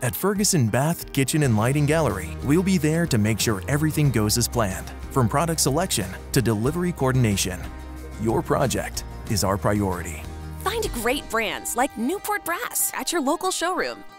At Ferguson Bath, Kitchen and Lighting Gallery, we'll be there to make sure everything goes as planned, from product selection to delivery coordination. Your project is our priority. Find great brands like Newport Brass at your local showroom